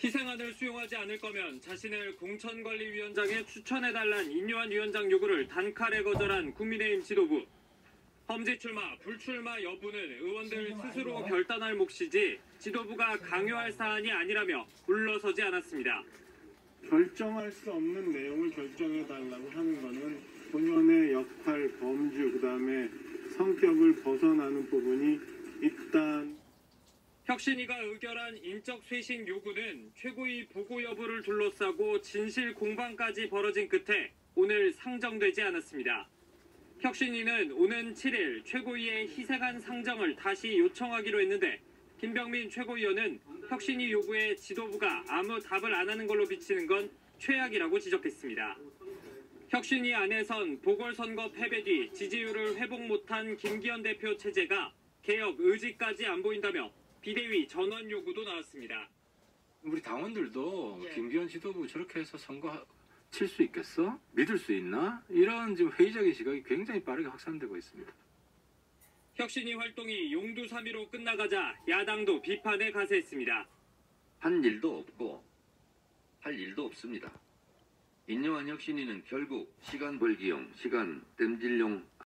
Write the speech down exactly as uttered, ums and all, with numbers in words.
희생안을 수용하지 않을 거면 자신을 공천관리위원장에 추천해달란 인요한 위원장 요구를 단칼에 거절한 국민의힘 지도부. 험지 출마, 불출마 여부는 의원들 스스로 결단할 몫이지 지도부가 강요할 사안이 아니라며 물러서지 않았습니다. 결정할 수 없는 내용을 결정해달라고 하는 것은 본연의 역할, 범주, 그다음에 성격을 벗어나는 부분이 일단 혁신위가 의결한 인적 쇄신 요구는 최고위 보고 여부를 둘러싸고 진실 공방까지 벌어진 끝에 오늘 상정되지 않았습니다. 혁신위는 오는 칠 일 최고위의 희생안 상정을 다시 요청하기로 했는데 김병민 최고위원은 혁신위 요구에 지도부가 아무 답을 안 하는 걸로 비치는 건 최악이라고 지적했습니다. 혁신위 안에선 보궐선거 패배 뒤 지지율을 회복 못한 김기현 대표 체제가 개혁 의지까지 안 보인다며 비대위 전원 요구도 나왔습니다. 우리 당원들도 예. 김기현 지도부 저렇게 해서 선거 칠 수 있겠어? 믿을 수 있나? 이런 지금 회의적인 시각이 굉장히 빠르게 확산되고 있습니다. 혁신위 활동이 용두사미로 끝나가자 야당도 비판에 가세했습니다. 한 일도 없고 할 일도 없습니다. 인요한 혁신위는 결국 시간 벌기용, 시간 땜질용